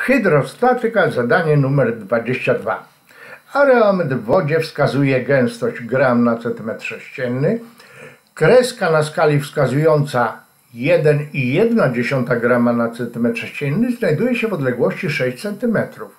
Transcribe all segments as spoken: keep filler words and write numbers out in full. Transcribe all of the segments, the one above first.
Hydrostatyka, zadanie numer dwadzieścia dwa. Areometr w wodzie wskazuje gęstość gram na centymetr sześcienny. Kreska na skali wskazująca jeden i jedna dziesiąta grama na centymetr sześcienny znajduje się w odległości sześć centymetrów.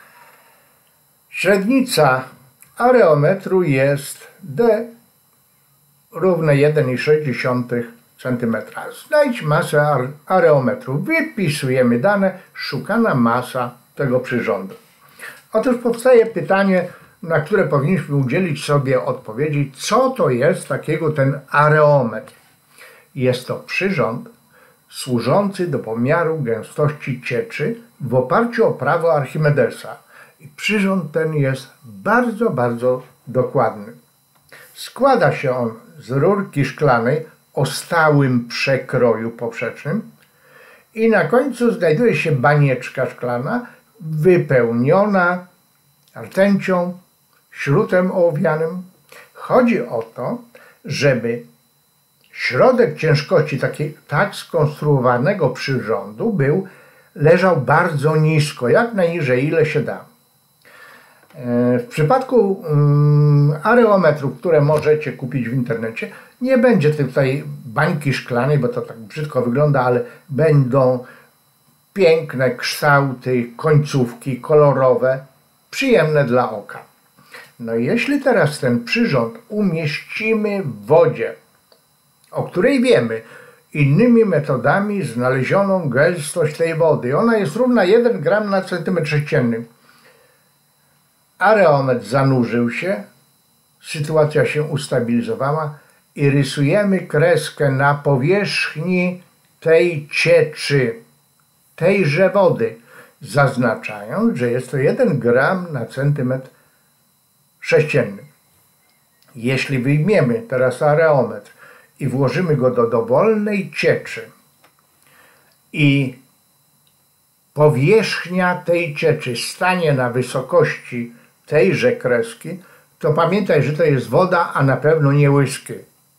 Średnica areometru jest D równe jeden i sześć centymetra. Znajdź masę areometru. Wypisujemy dane, szukana masa tego przyrządu. Otóż powstaje pytanie, na które powinniśmy udzielić sobie odpowiedzi, co to jest takiego ten areometr. Jest to przyrząd służący do pomiaru gęstości cieczy w oparciu o prawo Archimedesa. I przyrząd ten jest bardzo, bardzo dokładny. Składa się on z rurki szklanej o stałym przekroju poprzecznym i na końcu znajduje się banieczka szklana wypełniona rtęcią, śrutem ołowianym. Chodzi o to, żeby środek ciężkości taki, tak skonstruowanego przyrządu był, leżał bardzo nisko, jak najniżej, ile się da. W przypadku areometrów, które możecie kupić w internecie, nie będzie tutaj bańki szklanej, bo to tak brzydko wygląda, ale będą piękne kształty, końcówki kolorowe, przyjemne dla oka. No i jeśli teraz ten przyrząd umieścimy w wodzie, o której wiemy innymi metodami znalezioną gęstość tej wody, ona jest równa jeden gram na centymetr sześcienny. Areometr zanurzył się, sytuacja się ustabilizowała i rysujemy kreskę na powierzchni tej cieczy, tejże wody, zaznaczając, że jest to jeden gram na centymetr sześcienny. Jeśli wyjmiemy teraz areometr i włożymy go do dowolnej cieczy i powierzchnia tej cieczy stanie na wysokości tejże kreski, to pamiętaj, że to jest woda, a na pewno nie łyski.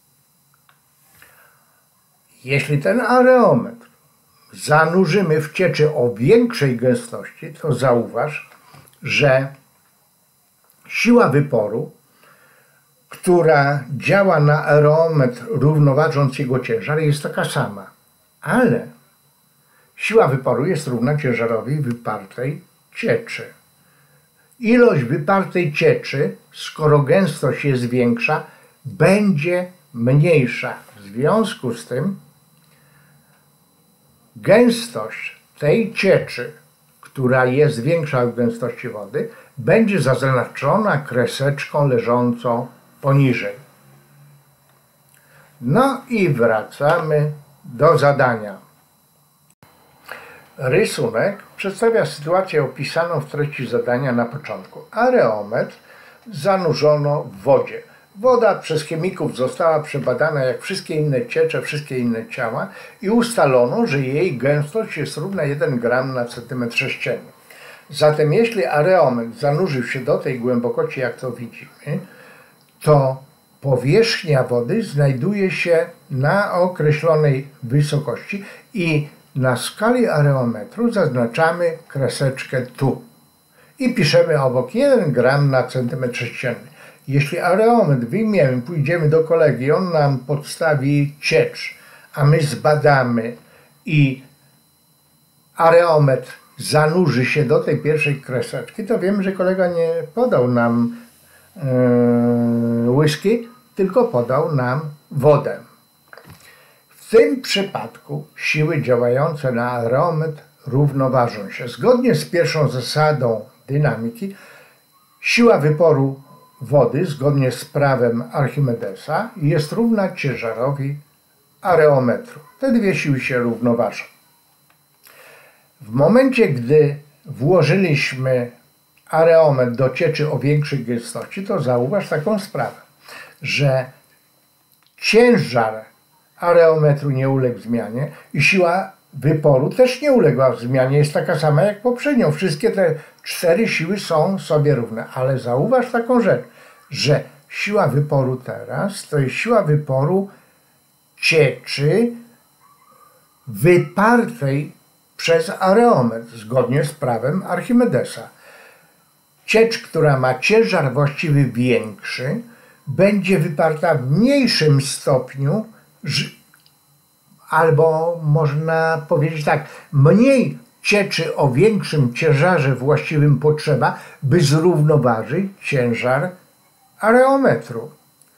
Jeśli ten areometr zanurzymy w cieczy o większej gęstości, to zauważ, że siła wyporu, która działa na areometr równoważąc jego ciężar, jest taka sama, ale siła wyporu jest równa ciężarowi wypartej cieczy. Ilość wypartej cieczy, skoro gęstość jest większa, będzie mniejsza. W związku z tym gęstość tej cieczy, która jest większa od gęstości wody, będzie zaznaczona kreseczką leżącą poniżej. No i wracamy do zadania. Rysunek przedstawia sytuację opisaną w treści zadania na początku. Areometr zanurzono w wodzie. Woda przez chemików została przebadana jak wszystkie inne ciecze, wszystkie inne ciała i ustalono, że jej gęstość jest równa jeden gram na centymetr sześcienny. Zatem jeśli areometr zanurzył się do tej głębokości, jak to widzimy, to powierzchnia wody znajduje się na określonej wysokości i na skali areometru zaznaczamy kreseczkę tu i piszemy obok jeden gram na centymetr sześcienny. Jeśli areometr wyjmiemy, pójdziemy do kolegi, on nam podstawi ciecz, a my zbadamy i areometr zanurzy się do tej pierwszej kreseczki, to wiemy, że kolega nie podał nam yy, łyżki, tylko podał nam wodę. W tym przypadku siły działające na areometr równoważą się. Zgodnie z pierwszą zasadą dynamiki, siła wyporu wody, zgodnie z prawem Archimedesa, jest równa ciężarowi areometru. Te dwie siły się równoważą. W momencie, gdy włożyliśmy areometr do cieczy o większej gęstości, to zauważ taką sprawę, że ciężar areometru nie uległ zmianie i siła wyporu też nie uległa zmianie, jest taka sama jak poprzednio. Wszystkie te cztery siły są sobie równe, ale zauważ taką rzecz, że siła wyporu teraz to jest siła wyporu cieczy wypartej przez areometr zgodnie z prawem Archimedesa. Ciecz, która ma ciężar właściwy większy, będzie wyparta w mniejszym stopniu, albo można powiedzieć tak, mniej cieczy o większym ciężarze właściwym potrzeba, by zrównoważyć ciężar areometru.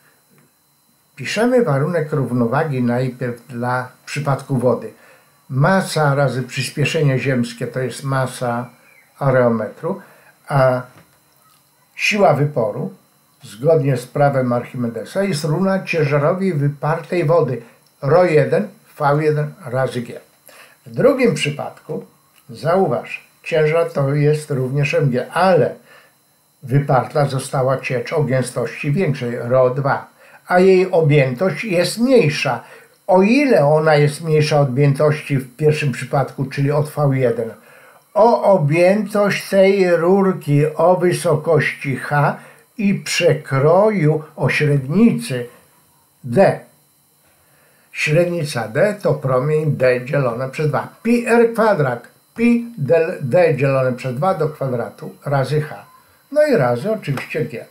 Piszemy warunek równowagi najpierw dla przypadku wody. Masa razy przyspieszenie ziemskie to jest masa areometru, a siła wyporu zgodnie z prawem Archimedesa jest równa ciężarowi wypartej wody Rho jeden V jeden razy G. W drugim przypadku zauważ, ciężar to jest również M G, ale wyparta została ciecz o gęstości większej Rho dwa, a jej objętość jest mniejsza. O ile ona jest mniejsza od objętości w pierwszym przypadku, czyli od V jeden? O objętość tej rurki o wysokości H i przekroju o średnicy D. Średnica D to promień D dzielone przez dwa. Pi r kwadrat. Pi del D dzielone przez dwa do kwadratu razy H. No i razy oczywiście G.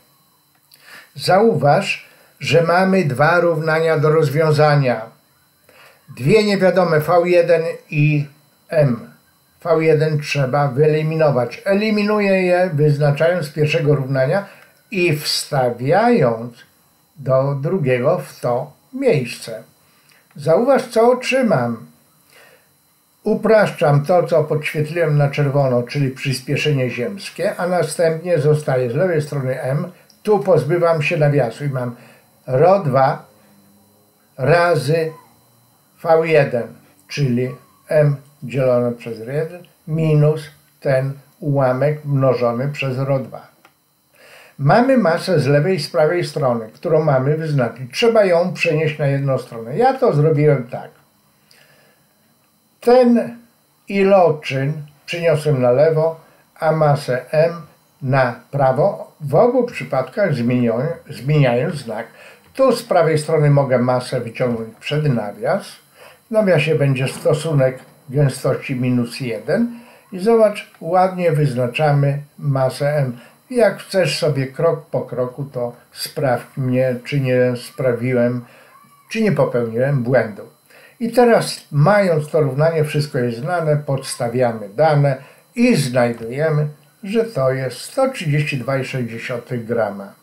Zauważ, że mamy dwa równania do rozwiązania. Dwie niewiadome V jeden i M. V jeden trzeba wyeliminować. Eliminuję je, wyznaczając z pierwszego równania i wstawiając do drugiego w to miejsce. Zauważ, co otrzymam. Upraszczam to, co podświetliłem na czerwono, czyli przyspieszenie ziemskie, a następnie zostaje z lewej strony M. Tu pozbywam się nawiasu i mam Rho dwa razy V jeden, czyli M dzielone przez R jeden minus ten ułamek mnożony przez Rho dwa. Mamy masę z lewej i z prawej strony, którą mamy wyznaczyć. Trzeba ją przenieść na jedną stronę. Ja to zrobiłem tak. Ten iloczyn przyniosłem na lewo, a masę M na prawo. W obu przypadkach zmieniając znak. Tu z prawej strony mogę masę wyciągnąć przed nawias. W nawiasie będzie stosunek gęstości minus jeden. I zobacz, ładnie wyznaczamy masę M. Jak chcesz sobie krok po kroku, to sprawdź mnie, czy nie sprawiłem, czy nie popełniłem błędu. I teraz, mając to równanie, wszystko jest znane, podstawiamy dane i znajdujemy, że to jest sto trzydzieści dwa przecinek sześć grama.